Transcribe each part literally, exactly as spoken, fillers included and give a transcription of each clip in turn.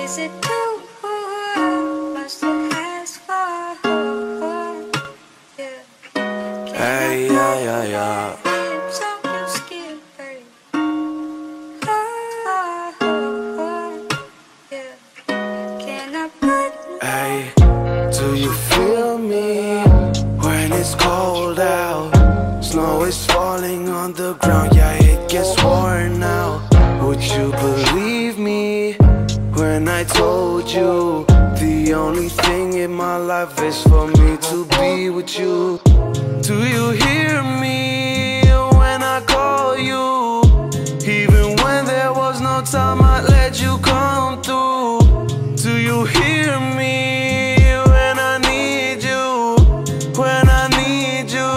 Is it too much to ask for? Yeah. Hey, yeah, yeah, yeah. So you scared, baby. Yeah. Can I put Hey, do you feel me when it's cold out? Snow is falling on the ground, yeah, it gets worn out. Would you believe me when I told you the only thing in my life is for me to be with you? Do you hear me when I call you? Even when there was no time, I'd let you come through. Do you hear me when I need you? When I need you?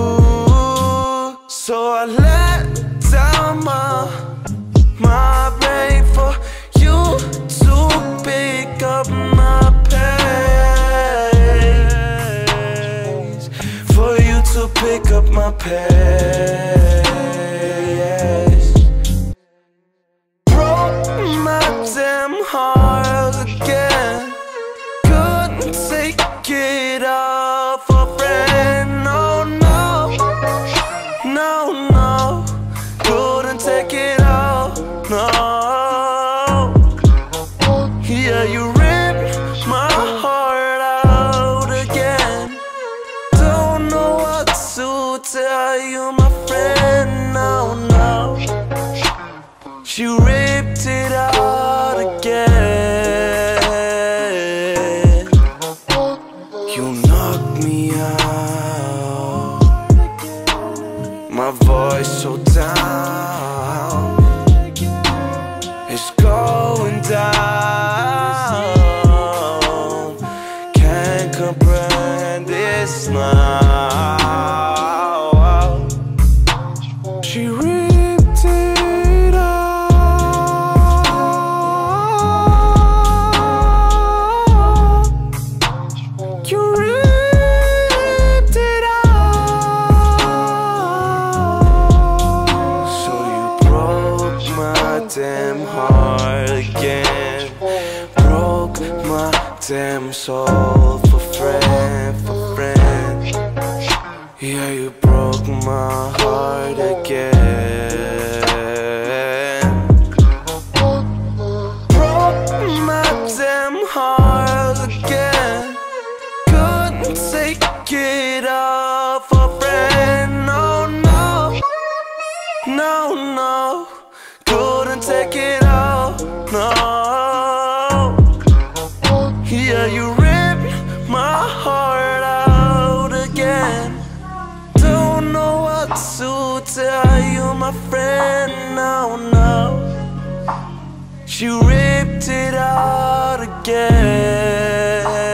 So I let down my my brain for you to pick up my pace, for you to pick up my pace. Broke my damn heart again, couldn't take it off a friend. No, no, no, no, couldn't take it off, no. Yeah, you ripped my heart out again. Don't know what to tell you, my friend, no, no. You ripped it out again. You knocked me out, my voice so down, it's going down. Can't comprehend this now. She ripped it out. You ripped it out. So you broke my damn heart again, broke my damn soul for friend, for friend. Yeah, you broke my heart again. Broke my damn heart again, couldn't take it off a friend. No, no, no, no, couldn't take it off, no. Yeah, you ripped my heart out again. Don't know what to tell you, my friend, no, no. You ripped it out again.